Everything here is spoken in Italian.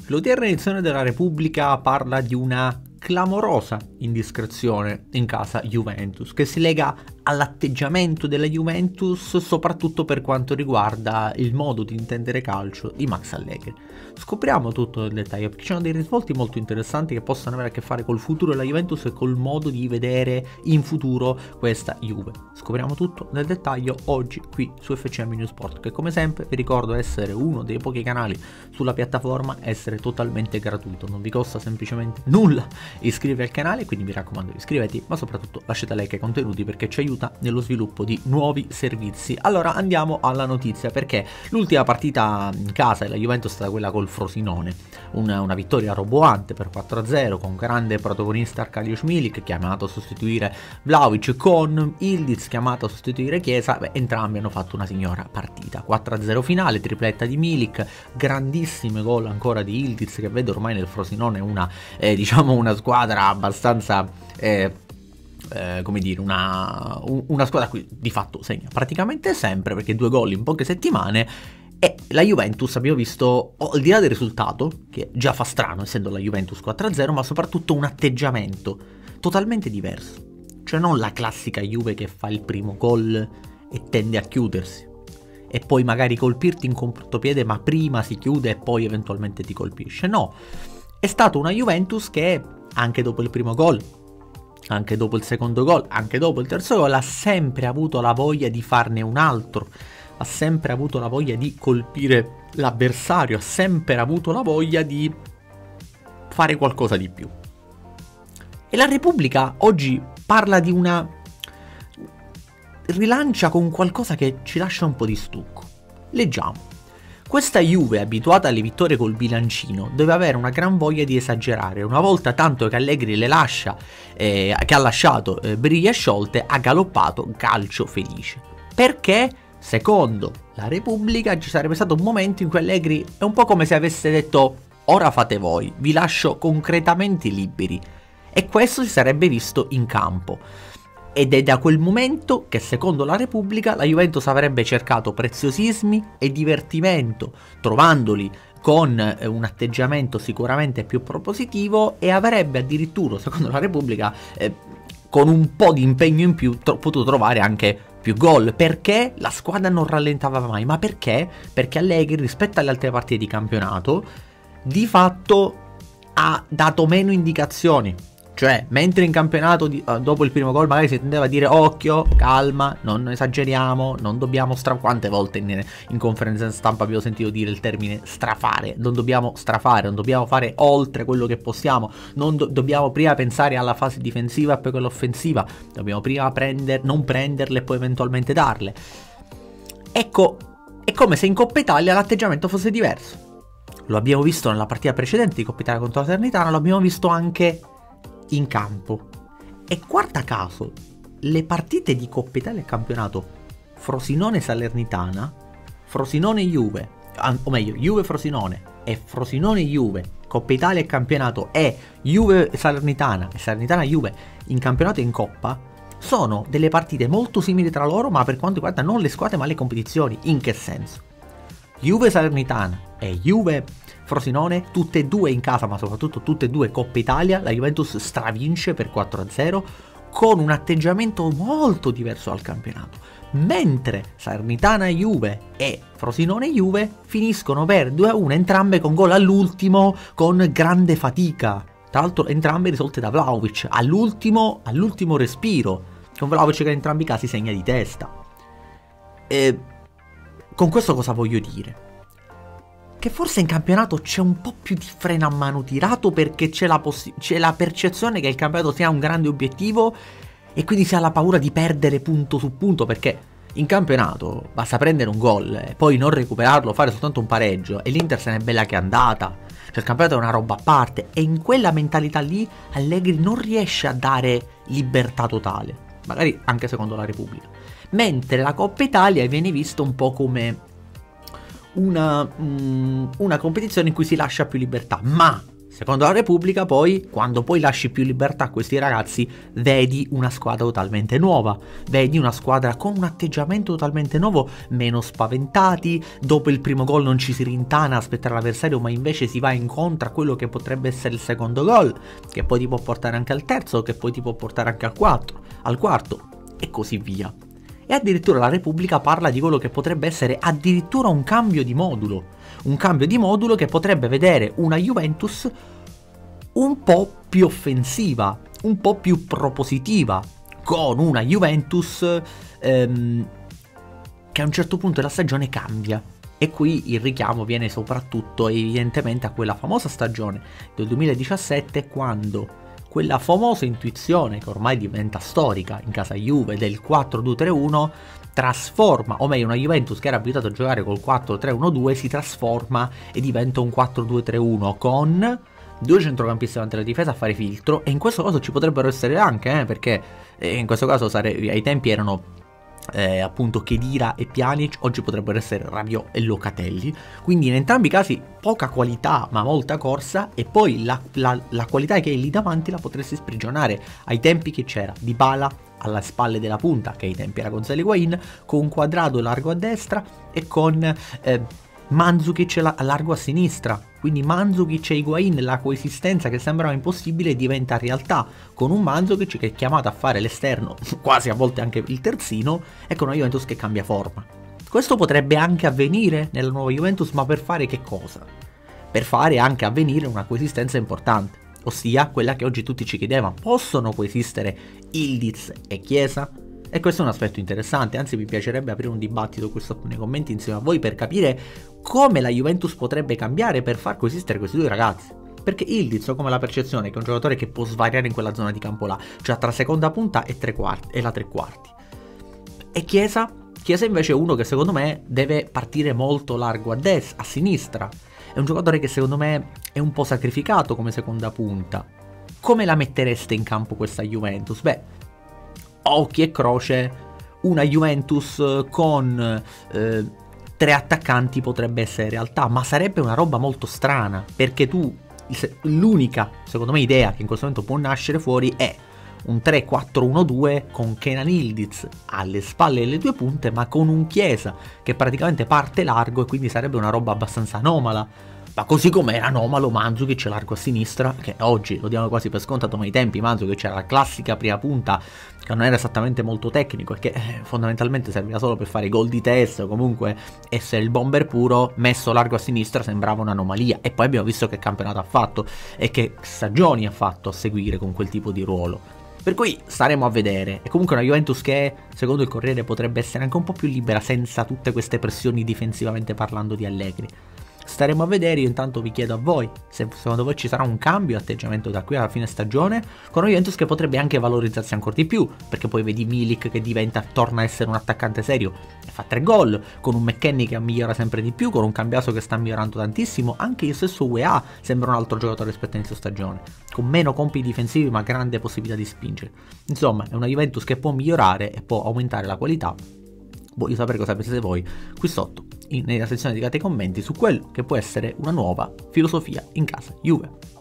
L'odierna edizione della Repubblica parla di una clamorosa indiscrezione in casa Juventus, che si lega all'atteggiamento della Juventus soprattutto per quanto riguarda il modo di intendere calcio di Max Allegri. Scopriamo tutto nel dettaglio, perché ci sono dei risvolti molto interessanti che possono avere a che fare col futuro della Juventus e col modo di vedere in futuro questa Juve. Scopriamo tutto nel dettaglio oggi qui su FCM News Sport, che come sempre vi ricordo essere uno dei pochi canali sulla piattaforma, essere totalmente gratuito, non vi costa semplicemente nulla iscrivervi al canale, quindi mi raccomando iscrivetevi, ma soprattutto lasciate like ai contenuti perché ci aiuta nello sviluppo di nuovi servizi. Allora andiamo alla notizia, perché l'ultima partita in casa della Juventus è stata quella col Frosinone, una vittoria roboante per 4-0 con grande protagonista Arkadiusz Milik chiamato a sostituire Vlahovic, con Ildiz chiamato a sostituire Chiesa. Entrambi hanno fatto una signora partita. 4-0 finale, tripletta di Milik, grandissime gol ancora di Ildiz, che vedo ormai nel Frosinone una squadra abbastanza come dire, una squadra qui di fatto segna praticamente sempre, perché 2 gol in poche settimane. E la Juventus abbiamo visto, al di là del risultato, che già fa strano essendo la Juventus 4-0, ma soprattutto un atteggiamento totalmente diverso. Cioè non la classica Juve che fa il primo gol e tende a chiudersi e poi magari colpirti in contropiede, ma prima si chiude e poi eventualmente ti colpisce. No, è stata una Juventus che anche dopo il primo gol, anche dopo il secondo gol, anche dopo il terzo gol, ha sempre avuto la voglia di farne un altro, ha sempre avuto la voglia di colpire l'avversario, ha sempre avuto la voglia di fare qualcosa di più. E la Repubblica oggi parla di una rilancia con qualcosa che ci lascia un po' di stucco. Leggiamo. Questa Juve, abituata alle vittorie col bilancino, deve avere una gran voglia di esagerare. Una volta tanto che Allegri le lascia, che ha lasciato briglie sciolte, ha galoppato calcio felice. Perché, secondo la Repubblica, ci sarebbe stato un momento in cui Allegri è un po' come se avesse detto: ora fate voi, vi lascio concretamente liberi. E questo si sarebbe visto in campo. Ed è da quel momento che, secondo la Repubblica, la Juventus avrebbe cercato preziosismi e divertimento, trovandoli con un atteggiamento sicuramente più propositivo, e avrebbe addirittura, secondo la Repubblica, con un po' di impegno in più potuto trovare anche più gol, perché la squadra non rallentava mai. Ma perché? Perché Allegri, rispetto alle altre partite di campionato, di fatto ha dato meno indicazioni. Cioè, mentre in campionato dopo il primo gol magari si tendeva a dire: occhio, calma, non esageriamo, non dobbiamo quante volte in conferenza stampa abbiamo sentito dire il termine strafare. Non dobbiamo strafare, non dobbiamo fare oltre quello che possiamo, dobbiamo prima pensare alla fase difensiva e poi quella offensiva, dobbiamo prima non prenderle e poi eventualmente darle. Ecco, è come se in Coppa Italia l'atteggiamento fosse diverso. Lo abbiamo visto nella partita precedente di Coppa Italia contro la Salernitana, lo abbiamo visto anche in campo. E guarda caso, le partite di Coppa Italia e campionato Frosinone-Salernitana, Frosinone-Juve, o meglio Juve-Frosinone e Frosinone-Juve, Coppa Italia e campionato, e Juve-Salernitana e Salernitana-Juve in campionato e in Coppa, sono delle partite molto simili tra loro, ma per quanto riguarda non le squadre ma le competizioni. In che senso? Juve-Salernitana e Juve-Frosinone, tutte e due in casa, ma soprattutto tutte e due Coppa Italia, la Juventus stravince per 4-0 con un atteggiamento molto diverso al campionato, mentre Salernitana-Juve e Frosinone-Juve finiscono per 2-1 entrambe con gol all'ultimo, con grande fatica, tra l'altro entrambe risolte da Vlahovic all'ultimo respiro, con Vlahovic che in entrambi i casi segna di testa. E con questo cosa voglio dire? Che forse in campionato c'è un po' più di freno a mano tirato, perché c'è la percezione che il campionato sia un grande obiettivo e quindi si ha la paura di perdere punto su punto, perché in campionato basta prendere un gol e poi non recuperarlo, fare soltanto un pareggio e l'Inter se n'è bella che è andata. Cioè il campionato è una roba a parte, e in quella mentalità lì Allegri non riesce a dare libertà totale, magari anche secondo la Repubblica. Mentre la Coppa Italia viene vista un po' come una competizione in cui si lascia più libertà, ma Secondo la Repubblica poi, quando poi lasci più libertà a questi ragazzi, vedi una squadra totalmente nuova, vedi una squadra con un atteggiamento totalmente nuovo, meno spaventati, dopo il primo gol non ci si rintana a aspettare l'avversario, ma invece si va incontro a quello che potrebbe essere il secondo gol, che poi ti può portare anche al terzo, che poi ti può portare anche al quarto, e così via. E addirittura la Repubblica parla di quello che potrebbe essere addirittura un cambio di modulo che potrebbe vedere una Juventus un po' più offensiva, un po' più propositiva, con una Juventus che a un certo punto della stagione cambia. E qui il richiamo viene soprattutto evidentemente a quella famosa stagione del 2017, quando quella famosa intuizione che ormai diventa storica in casa Juve del 4-2-3-1 trasforma, o meglio una Juventus che era abituata a giocare col 4-3-1-2 si trasforma e diventa un 4-2-3-1 con due centrocampisti davanti alla difesa a fare filtro, e in questo caso ci potrebbero essere anche, perché in questo caso ai tempi erano appunto Khedira e Pjanic, oggi potrebbero essere Rabiot e Locatelli, quindi in entrambi i casi poca qualità ma molta corsa, e poi la qualità che hai lì davanti la potresti sprigionare. Ai tempi che c'era Dybala alle spalle della punta, che ai tempi era Gonzalo Higuain, con Quadrado largo a destra e con Mandzukic largo a sinistra. Quindi Mandzukic e Higuain, la coesistenza che sembrava impossibile diventa realtà, con un Mandzukic che è chiamato a fare l'esterno, quasi a volte anche il terzino, e con una Juventus che cambia forma. Questo potrebbe anche avvenire nella nuova Juventus, ma per fare che cosa? Per fare anche avvenire una coesistenza importante, ossia quella che oggi tutti ci chiedevano: possono coesistere Yildiz e Chiesa? E questo è un aspetto interessante, anzi mi piacerebbe aprire un dibattito qui sotto nei commenti insieme a voi per capire come la Juventus potrebbe cambiare per far coesistere questi due ragazzi. Perché Yildiz ho come la percezione che è un giocatore che può svariare in quella zona di campo là, cioè tra seconda punta e la tre quarti. E Chiesa invece è uno che secondo me deve partire molto largo a sinistra. È un giocatore che secondo me è un po' sacrificato come seconda punta. Come la mettereste in campo questa Juventus? Beh, occhi e croce, una Juventus con tre attaccanti potrebbe essere realtà, ma sarebbe una roba molto strana, perché l'unica, secondo me, idea che in questo momento può nascere fuori è un 3-4-1-2 con Kenan Yildiz alle spalle delle due punte, ma con un Chiesa che praticamente parte largo, e quindi sarebbe una roba abbastanza anomala. Ma così come era anomalo Mandzukic largo a sinistra, che oggi lo diamo quasi per scontato, ma ai tempi Mandzukic c'era la classica prima punta che non era esattamente molto tecnico e che fondamentalmente serviva solo per fare gol di testa o comunque essere il bomber puro, messo largo a sinistra sembrava un'anomalia. E poi abbiamo visto che campionato ha fatto e che stagioni ha fatto a seguire con quel tipo di ruolo. Per cui staremo a vedere. È comunque una Juventus che, secondo il Corriere, potrebbe essere anche un po' più libera senza tutte queste pressioni difensivamente parlando di Allegri. Staremo a vedere. Io intanto vi chiedo a voi se secondo voi ci sarà un cambio di atteggiamento da qui alla fine stagione, con una Juventus che potrebbe anche valorizzarsi ancora di più, perché poi vedi Milik che torna a essere un attaccante serio e fa 3 gol, con un McKennie che migliora sempre di più, con un Cambiaso che sta migliorando tantissimo, anche il stesso UEA sembra un altro giocatore rispetto all'inizio stagione, con meno compiti difensivi ma grande possibilità di spingere. Insomma, è una Juventus che può migliorare e può aumentare la qualità. Voglio sapere cosa pensate voi qui sotto nella sezione dedicata ai commenti su quello che può essere una nuova filosofia in casa Juve.